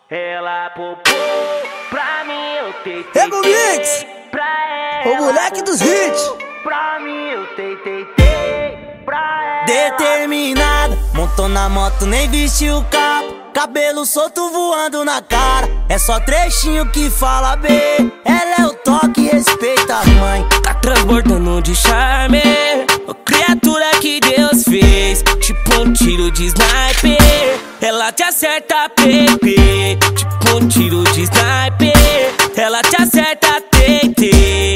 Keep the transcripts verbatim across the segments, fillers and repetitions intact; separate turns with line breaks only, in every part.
Ela popou pra mim, eu tentei.
Ego Mix,
pra ela,
o moleque dos hits.
Pra mim, eu tentei, pra ela.
Determinada, montou na moto, nem vestiu o cabo. Cabelo solto voando na cara. É só trechinho que fala B. Ela é o toque, respeita a mãe.
Tá transbordando de charme, ô criatura que Deus fez. Tipo um tiro de sniper, ela te acerta P P. Tipo um tiro de sniper, ela te acerta T T.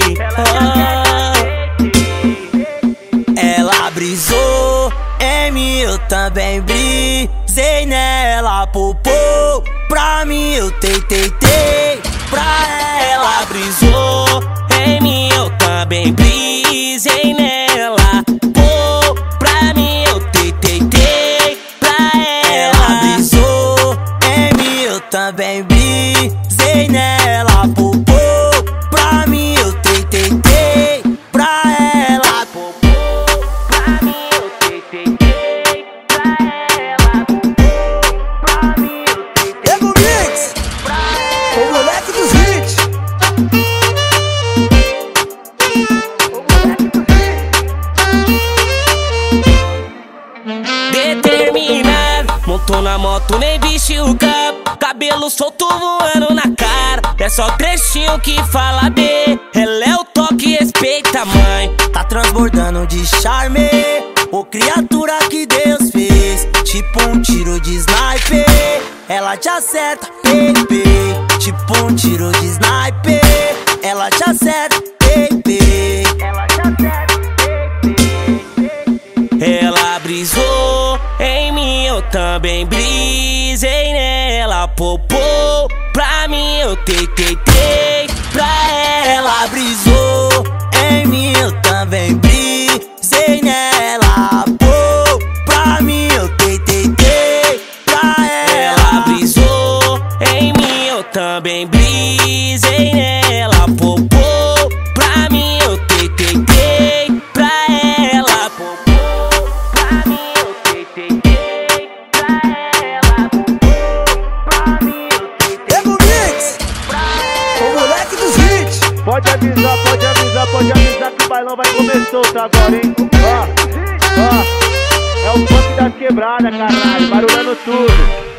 Oh.
Ela brisou em mim, eu também brisei nela. Popou pra mim, eu tentei, tentei. Pra ela
Brisou em mim, eu também brisei nela. Pô, pra mim eu tentei, tentei. Pra ela
Ela brisou em mim, eu também brisei nela. Popou pra mim, eu tentei, tentei. Pra ela
Popou pra mim, eu tentei, pra ela. Popou pra mim, eu tentei.
Ego Mix, o moleque dos hits.
determinada, montou na moto, nem vestiu o cabo. Cabelo solto voando na cara. É só trechinho que fala B. Ela é o toque, respeita a mãe.
Tá transbordando de charme, ô criatura que Deus fez. Tipo um tiro de sniper, ela te acerta, P P. Tipo um tiro de sniper, ela te acerta, P P.
Ela te acerta,
Ela brisou em mim, eu também brisei nela. Popou pra mim, eu tentei, tentei. Pra ela
Ela brisou em mim, eu também brisei nela. Pô, pra mim eu tentei, tentei. Pra
Ela
ela
brisou em mim, eu também brisei nela. Popou pra mim, eu tentei, tentei. Pra ela
popou pra mim, eu tentei, pra ela. Popou pra mim, eu tentei.
Ego Mix, o moleque dos hits.
Pode avisar, pode avisar, pode avisar que o bailão vai começar outra agora, hein? Ó, ó, é o funk das quebradas, caralho, barulhando tudo.